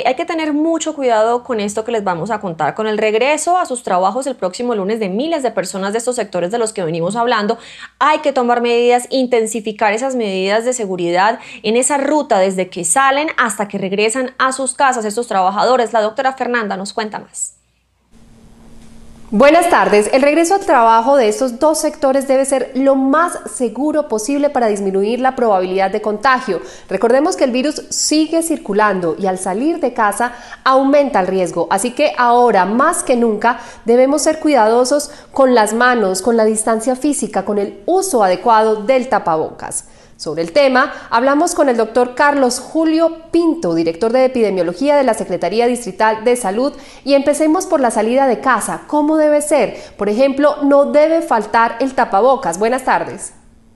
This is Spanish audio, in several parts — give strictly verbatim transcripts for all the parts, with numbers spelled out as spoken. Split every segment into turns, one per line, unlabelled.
Hay que tener mucho cuidado con esto que les vamos a contar. Con el regreso a sus trabajos el próximo lunes de miles de personas de estos sectores de los que venimos hablando, hay que tomar medidas, intensificar esas medidas de seguridad en esa ruta desde que salen hasta que regresan a sus casas estos trabajadores. La doctora Fernanda nos cuenta más.
Buenas tardes. El regreso al trabajo de estos dos sectores debe ser lo más seguro posible para disminuir la probabilidad de contagio. Recordemos que el virus sigue circulando y al salir de casa aumenta el riesgo. Así que ahora, más que nunca, debemos ser cuidadosos con las manos, con la distancia física, con el uso adecuado del tapabocas. Sobre el tema, hablamos con el doctor Carlos Julio Pinto, director de Epidemiología de la Secretaría Distrital de Salud, y empecemos por la salida de casa. ¿Cómo debe ser? Por ejemplo, no debe faltar el tapabocas. Buenas tardes.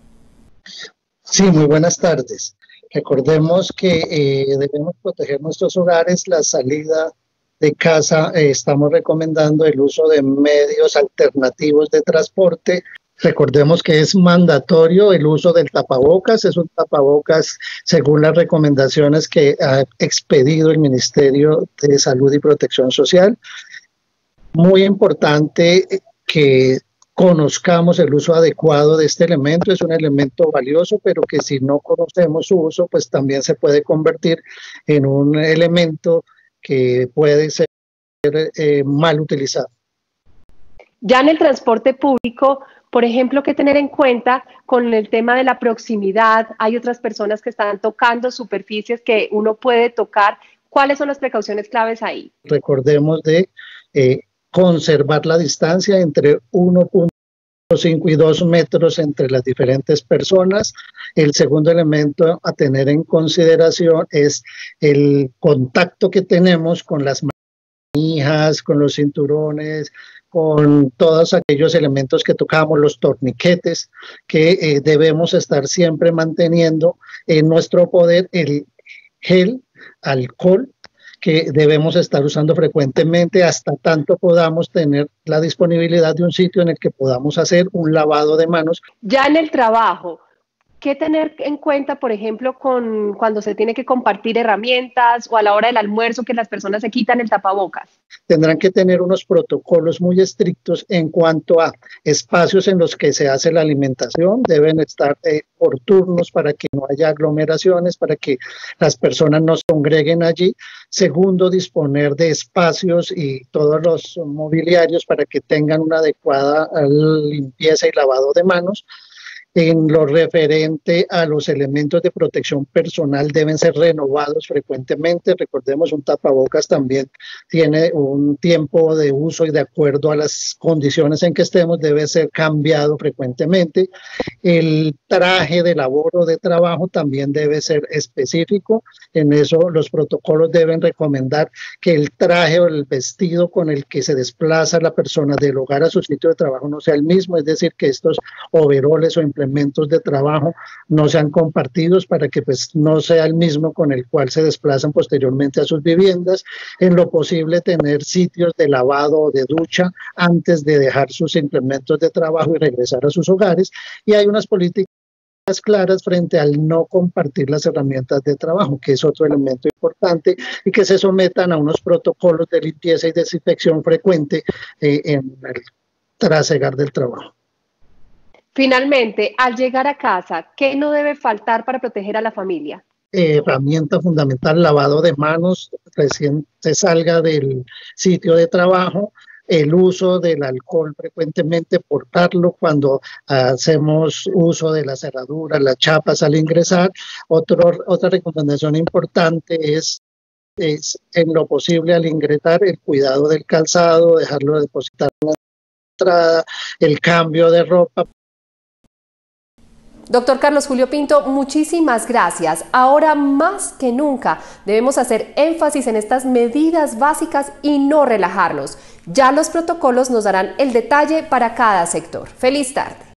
Sí, muy buenas tardes. Recordemos que eh, debemos proteger nuestros hogares. La salida de casa, eh, estamos recomendando el uso de medios alternativos de transporte. Recordemos que es mandatorio el uso del tapabocas, es un tapabocas según las recomendaciones que ha expedido el Ministerio de Salud y Protección Social. Muy importante que conozcamos el uso adecuado de este elemento, es un elemento valioso, pero que si no conocemos su uso, pues también se puede convertir en un elemento que puede ser eh, mal utilizado.
Ya en el transporte público, por ejemplo, ¿qué tener en cuenta con el tema de la proximidad? Hay otras personas que están tocando superficies que uno puede tocar. ¿Cuáles son las precauciones claves ahí?
Recordemos de eh, conservar la distancia entre uno punto cinco y dos metros entre las diferentes personas. El segundo elemento a tener en consideración es el contacto que tenemos con las manijas, con los cinturones, con todos aquellos elementos que tocamos, los torniquetes, que eh, debemos estar siempre manteniendo en nuestro poder, el gel, alcohol, que debemos estar usando frecuentemente hasta tanto podamos tener la disponibilidad de un sitio en el que podamos hacer un lavado de manos.
Ya en el trabajo, ¿qué tener en cuenta, por ejemplo, con cuando se tiene que compartir herramientas o a la hora del almuerzo que las personas se quitan el tapabocas?
Tendrán que tener unos protocolos muy estrictos en cuanto a espacios en los que se hace la alimentación, deben estar eh, por turnos para que no haya aglomeraciones, para que las personas no se congreguen allí. Segundo, disponer de espacios y todos los mobiliarios para que tengan una adecuada limpieza y lavado de manos. En lo referente a los elementos de protección personal deben ser renovados frecuentemente. Recordemos, un tapabocas también tiene un tiempo de uso y de acuerdo a las condiciones en que estemos debe ser cambiado frecuentemente. El traje de labor o de trabajo también debe ser específico. En eso los protocolos deben recomendar que el traje o el vestido con el que se desplaza la persona del hogar a su sitio de trabajo no sea el mismo, es decir, que estos overoles o implementos de trabajo no sean compartidos para que pues no sea el mismo con el cual se desplazan posteriormente a sus viviendas. En lo posible tener sitios de lavado o de ducha antes de dejar sus implementos de trabajo y regresar a sus hogares, y hay unas políticas claras frente al no compartir las herramientas de trabajo, que es otro elemento importante, y que se sometan a unos protocolos de limpieza y desinfección frecuente eh, en el trasegar del trabajo.
Finalmente, al llegar a casa, ¿qué no debe faltar para proteger a la familia?
Eh, herramienta fundamental, lavado de manos, recién se salga del sitio de trabajo, el uso del alcohol frecuentemente, portarlo cuando hacemos uso de la cerradura, las chapas al ingresar. Otro, otra recomendación importante es, es, en lo posible al ingresar, el cuidado del calzado, dejarlo depositar en la entrada, el cambio de ropa.
Doctor Carlos Julio Pinto, muchísimas gracias. Ahora más que nunca debemos hacer énfasis en estas medidas básicas y no relajarnos. Ya los protocolos nos darán el detalle para cada sector. Feliz tarde.